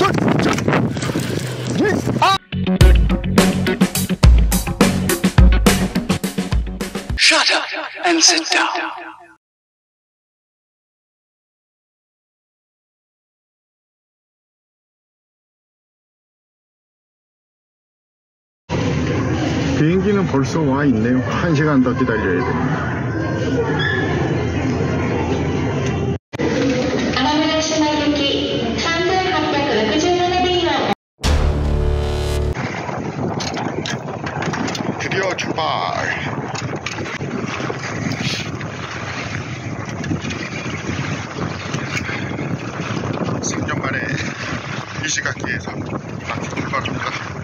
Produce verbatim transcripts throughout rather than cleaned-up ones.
Shut up and sit down. ビ행기는 벌써 와 있네요. 한 시간 더 기다려야 됩니다. 드디어 출발. 삼 년 만에 이 시각기에서 다시 출발합니다.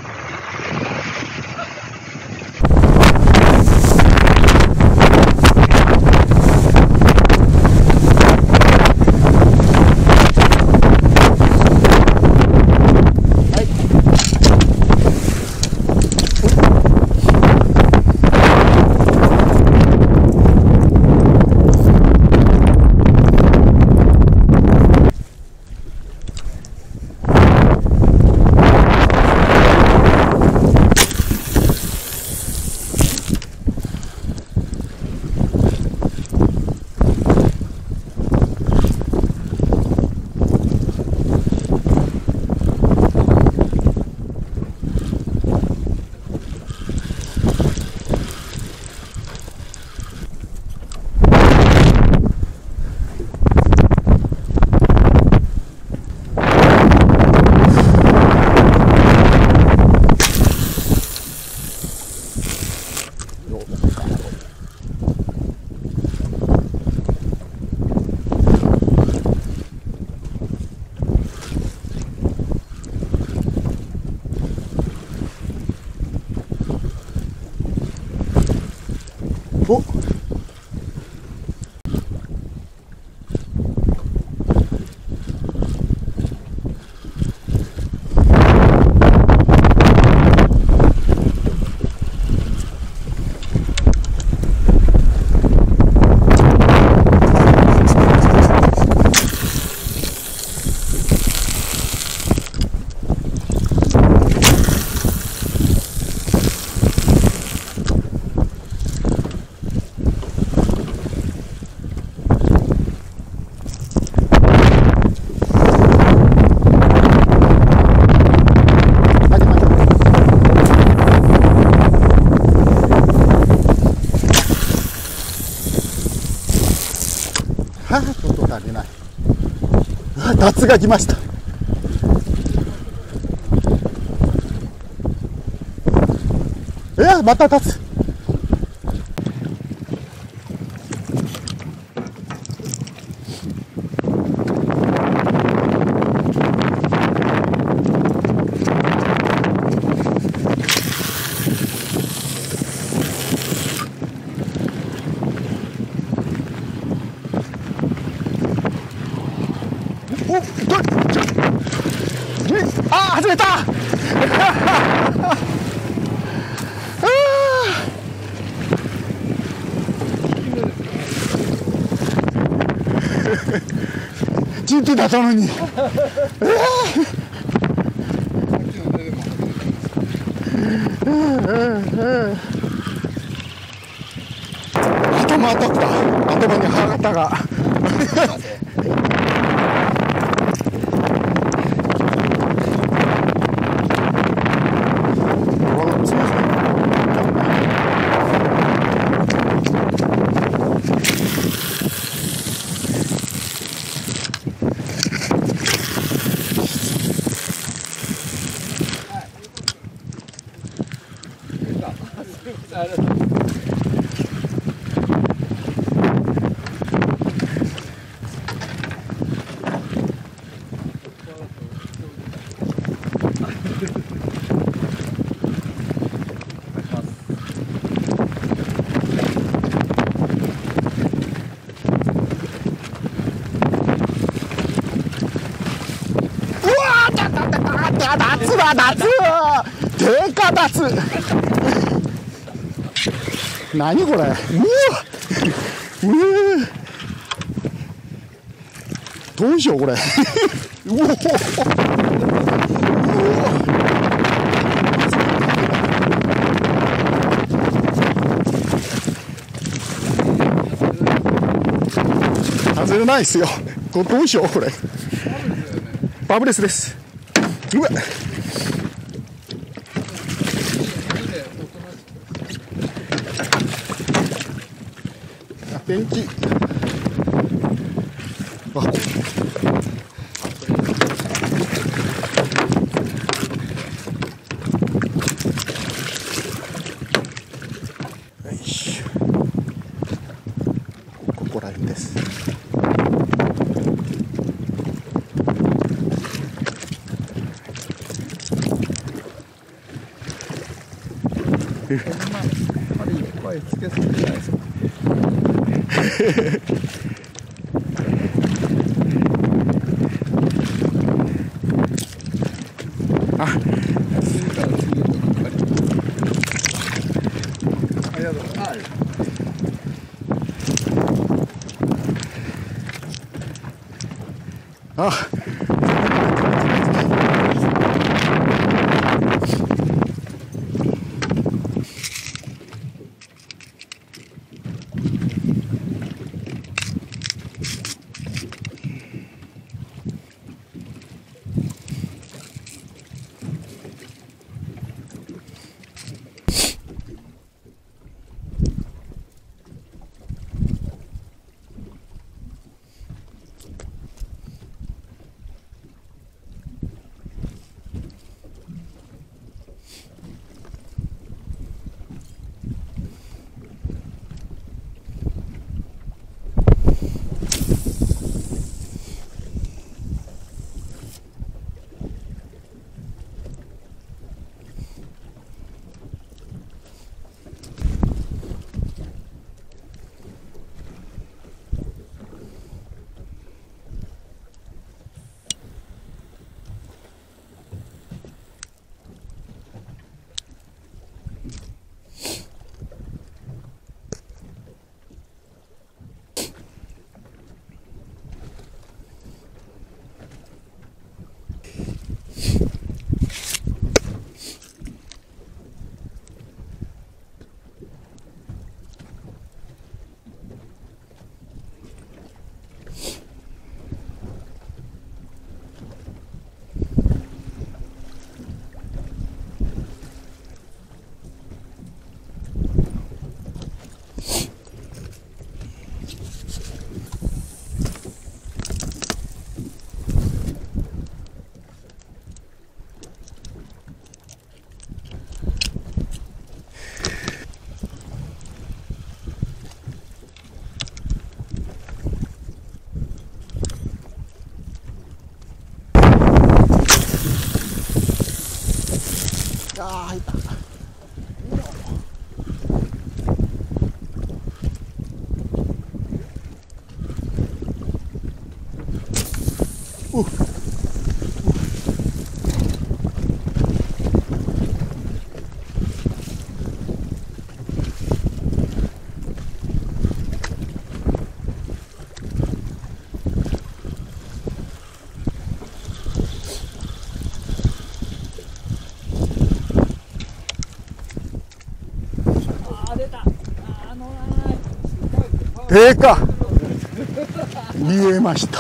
어?はあ、ちょっと足りない。脱が来ました。いや、また立つ。あ、外れたチンピだったのに頭当たった。頭に歯型が夏だ夏低下脱何これうわうわどうしようこれうお外れないっすよ。これどうしようこれ。バブレスです。うわっ。ペンキ。あ。よいしょ。ここら辺です。 あれいっぱいつけすぎじゃないですか。 あ、 次から次へとかかり。ありがとうございます。 あ。あー入った。おっ。でか見えました。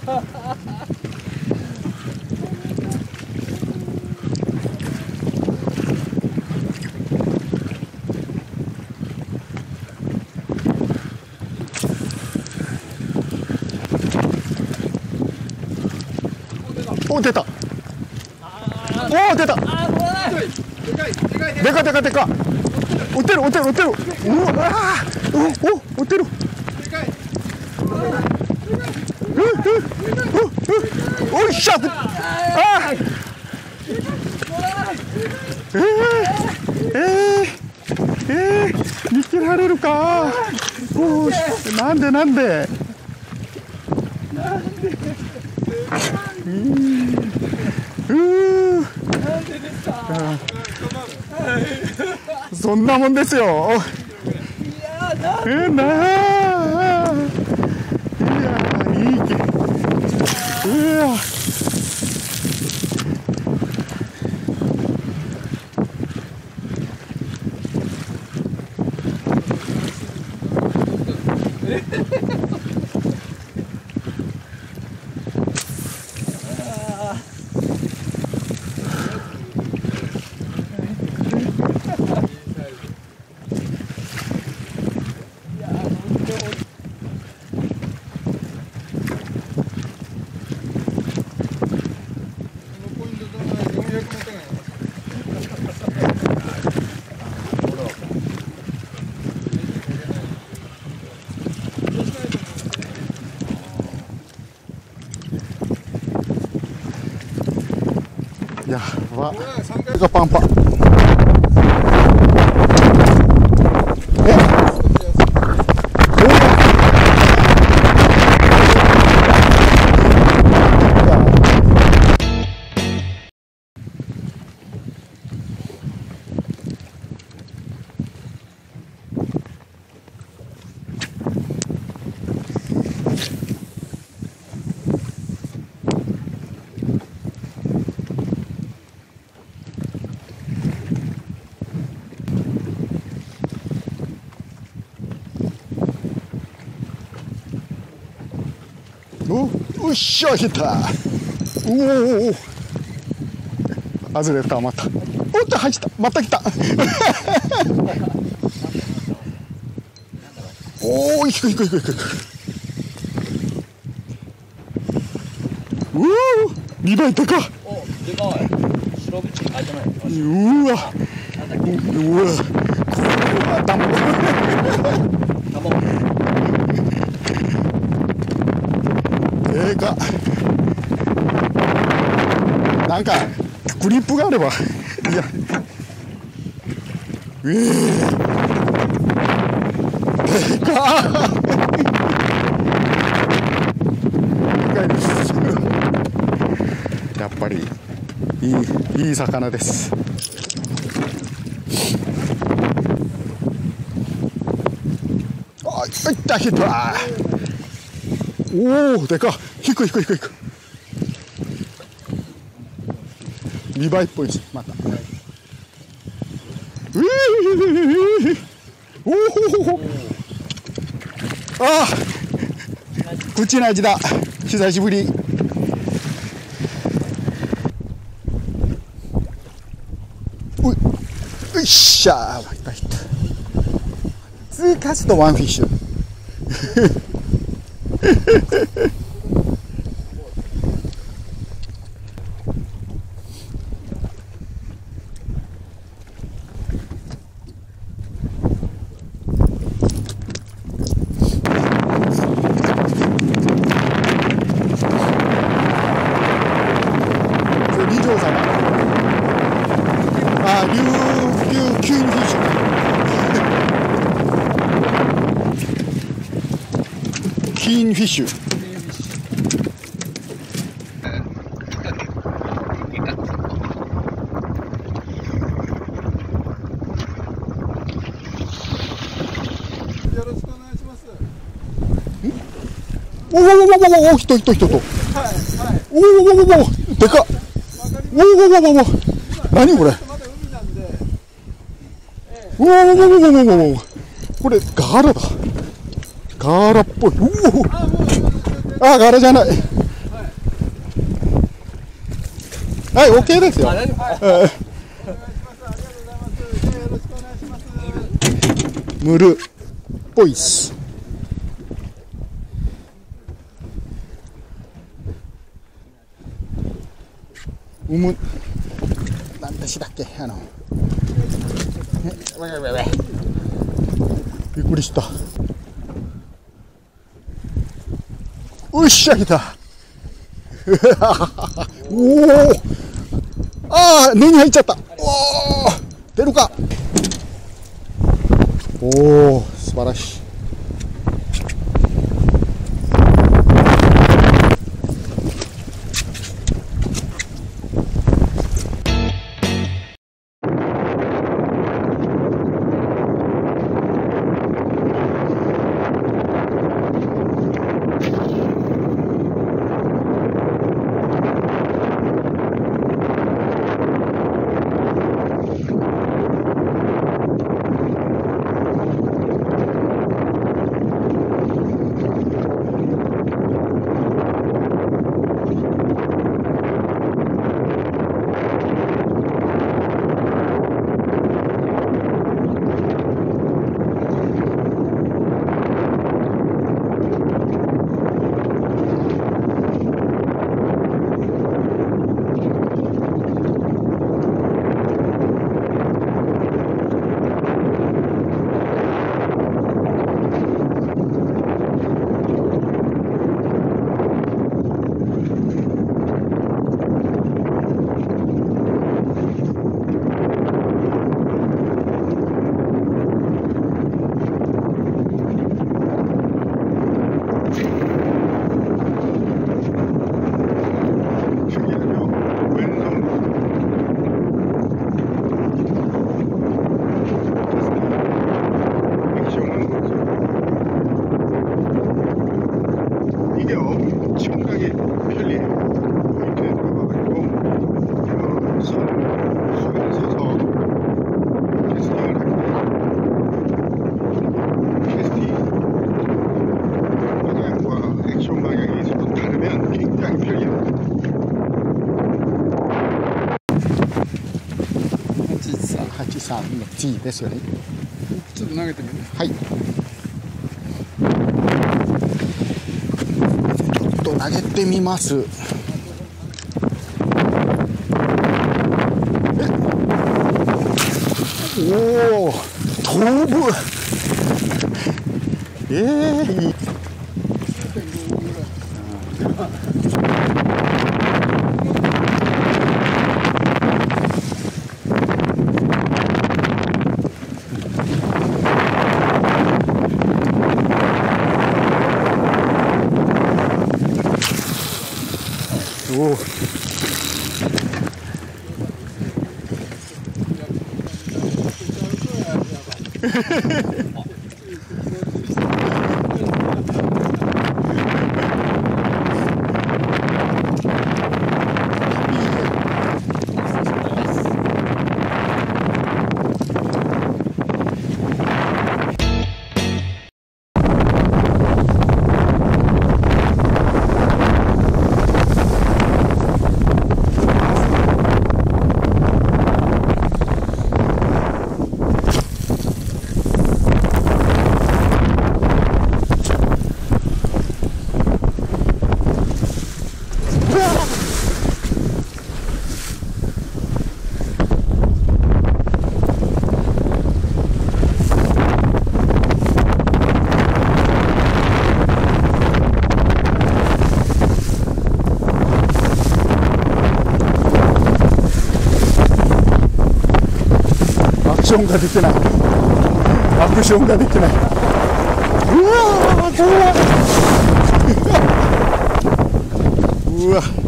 お出た。お出た。でかでかでか。撃てる撃てる撃てる。うわあおお撃てる。おいしょ。あえー、えー、えー、見つけられるか。おーしなんでなんでうーなんでですか。そんなもんですよ。いやなえー、なあいやいいけうわやば手がパンパン。えおっしゃ、来た。おお、外れた、また。おっと、入った、また来た。おお、いくいくいくいくいく。うお、にばいでか。 お、でかい。白縁開いてない。 うわ。うわ。これはダメ。ええか。なんかグリップがあれば。いや。ええー。でか。でかいです。やっぱりいいいい魚です。あ、いったヒット。おお、でか。引く引く引く引く。にばいっぽいです。また。うーおお。ああ。口の味だ。久しぶり。うい。よっしゃー。いったいった。ツーカストワンフィッシュ。あ、琉球キュンフィッシュ。キンフィッシュ。 よろしくお願いします。 おおおおおおお、人人人と。 はいはい。 おおおおおお、でかっ。おおおおおお、何これ。 まだ海なんで。 おおおおおおお、これガーラだ。ガーラっぽい。おお。あ、ガーラじゃない。はい、オッケーですよ。 あ、大丈夫。 えームルっぽいっす。うむ、なんでしだっけ、あの。え、わわわわ。びっくりした。うっしゃ、来た。おお。ああ、根に入っちゃった。おお、出るか。おお、素晴らしい。 次ですよね。 ちょっと投げてみる。 はい。ちょっと投げてみます。えおお、飛ぶ。ええー、いい。おお。アクションができない。アクションができない。うわー、怖い。うわ。